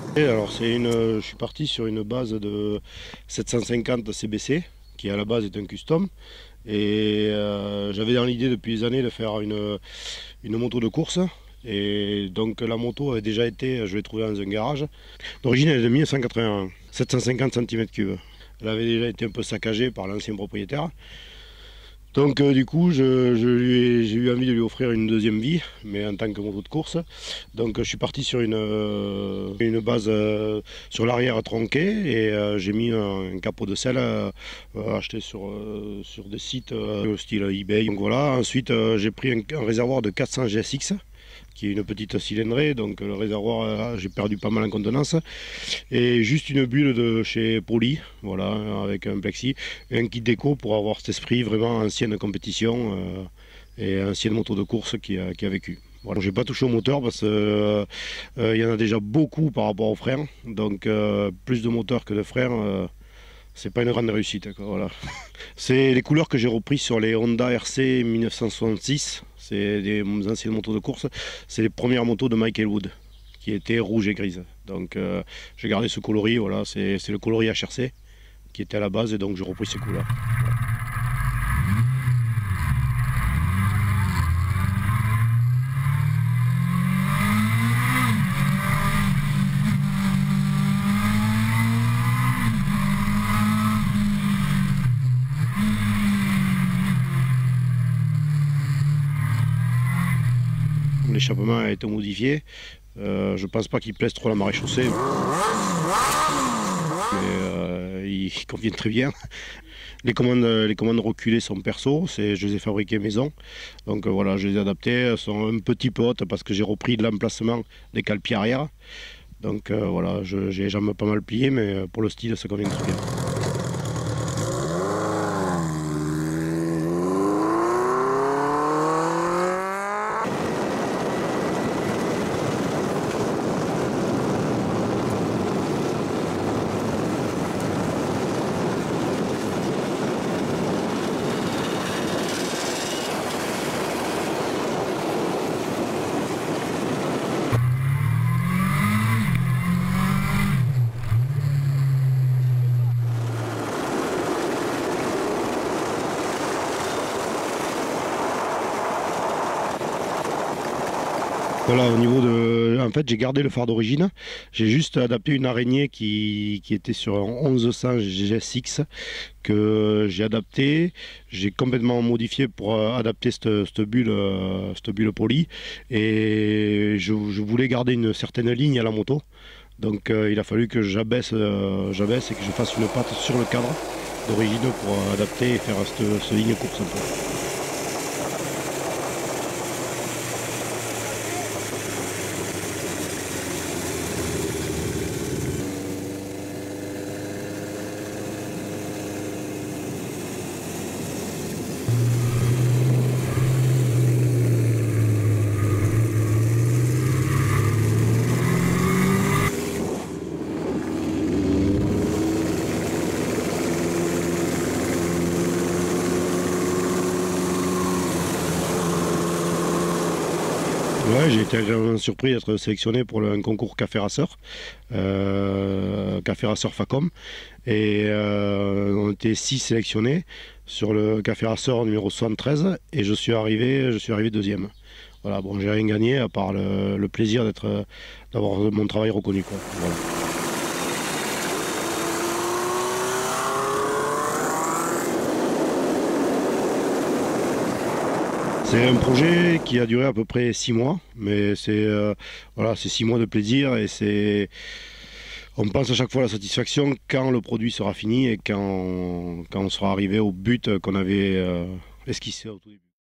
Et alors je suis parti sur une base de 750 CBC qui à la base est un custom et j'avais dans l'idée depuis des années de faire une moto de course et donc la moto avait déjà été, je l'ai trouvée dans un garage. D'origine elle est de 1981, 750 cm3. Elle avait déjà été un peu saccagée par l'ancien propriétaire. Donc du coup, j'ai eu envie de lui offrir une deuxième vie, mais en tant que moto de course. Donc je suis parti sur une base sur l'arrière tronqué et j'ai mis un capot de selle acheté sur des sites style eBay. Donc voilà. Ensuite, j'ai pris un réservoir de 400 GSX qui est une petite cylindrée, donc le réservoir, j'ai perdu pas mal en contenance, et juste une bulle de chez Poly, voilà, avec un plexi, et un kit déco pour avoir cet esprit vraiment ancienne compétition et ancienne moto de course qui a vécu. Voilà, j'ai pas touché au moteur parce qu'il y en a déjà beaucoup par rapport aux freins, donc plus de moteur que de freins. C'est pas une grande réussite, quoi, voilà. C'est les couleurs que j'ai reprises sur les Honda RC 1966. C'est des anciennes motos de course. C'est les premières motos de Michael Wood qui étaient rouge et grise. Donc j'ai gardé ce coloris, voilà, c'est le coloris HRC qui était à la base et donc j'ai repris ces couleurs. Voilà. L'échappement a été modifié. Je pense pas qu'il plaise trop à la maréchaussée. Mais ils conviennent très bien. Les commandes reculées sont perso, je les ai fabriquées maison. Donc voilà, je les ai adaptées. Elles sont un petit peu hautes parce que j'ai repris l'emplacement des cale-pieds arrière. Donc voilà, j'ai les jambes pas mal pliées, mais pour le style, ça convient très bien. Voilà, au niveau de... En fait, j'ai gardé le phare d'origine. J'ai juste adapté une araignée qui était sur un 1100 GSX que j'ai adapté. J'ai complètement modifié pour adapter cette bulle poly. Et je voulais garder une certaine ligne à la moto. Donc il a fallu que j'abaisse et que je fasse une patte sur le cadre d'origine pour adapter et faire cette ligne course un peu. Ouais, j'ai été agréablement surpris d'être sélectionné pour un concours Café Racer, Café Racer Facom. Et on était 6 sélectionnés sur le Café Racer numéro 73 et je suis arrivé deuxième. Voilà, bon, j'ai rien gagné à part le plaisir d'avoir mon travail reconnu, quoi. Voilà. C'est un projet qui a duré à peu près 6 mois, mais voilà, c'est 6 mois de plaisir et on pense à chaque fois à la satisfaction quand le produit sera fini et quand on sera arrivé au but qu'on avait esquissé au tout début.